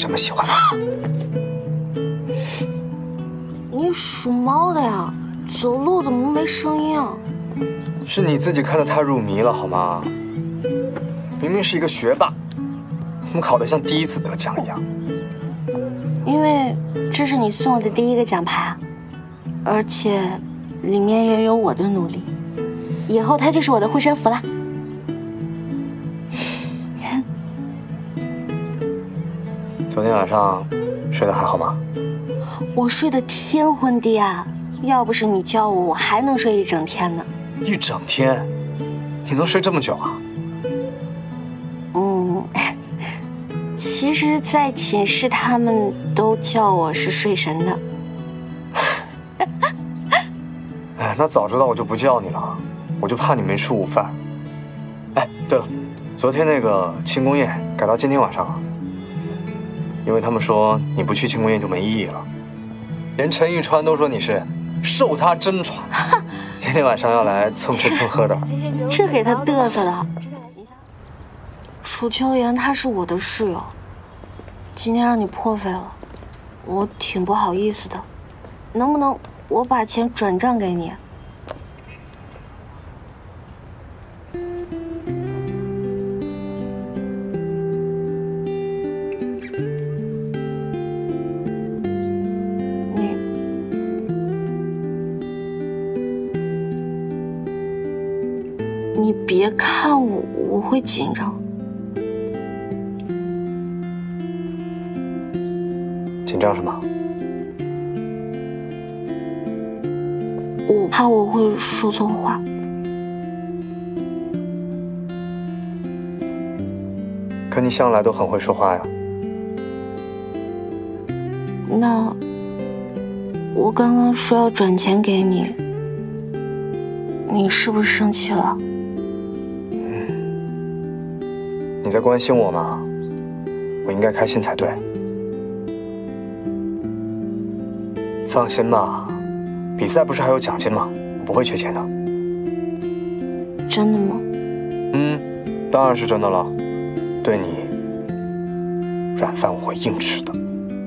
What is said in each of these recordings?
这么喜欢吗？ 你属猫的呀，走路怎么没声音啊？ 是你自己看得太入迷了好吗？明明是一个学霸，怎么考得像第一次得奖一样？ 因为这是你送我的第一个奖牌，而且里面也有我的努力，以后它就是我的护身符啦。 昨天晚上睡得还好吗？ 我睡得天昏地暗，要不是你教我，我还能睡一整天呢。 一整天？你能睡这么久啊？ 其实，在寝室他们都叫我是睡神的。 哎，那早知道我就不叫你了，我就怕你没吃午饭。哎，对了，昨天那个庆功宴改到今天晚上了，因为他们说你不去庆功宴就没意义了，连陈玉川都说你是受他真传，今天晚上要来蹭吃蹭喝的。 这给他嘚瑟的。楚秋言他是我的室友，今天让你破费了，我挺不好意思的，能不能我把钱转账给你？你别看我，我会紧张。 紧张什么？ 我怕我会说错话。 可你向来都很会说话呀。 那我刚刚说要转钱给你，你是不是生气了？ 你在关心我吗？我应该开心才对。放心吧，比赛不是还有奖金吗？我不会缺钱的。 真的吗？ 当然是真的了。对你，软饭我会硬吃的。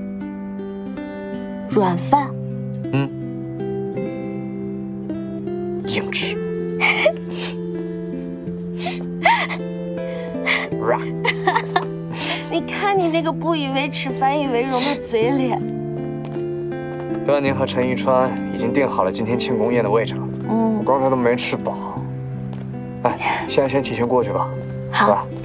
软饭？ 硬吃。 你看你那个不以为耻反以为荣的嘴脸。 段宁和陈一川已经定好了今天庆功宴的位置了。我刚才都没吃饱。哎，现在先提前过去吧。 好。 是吧？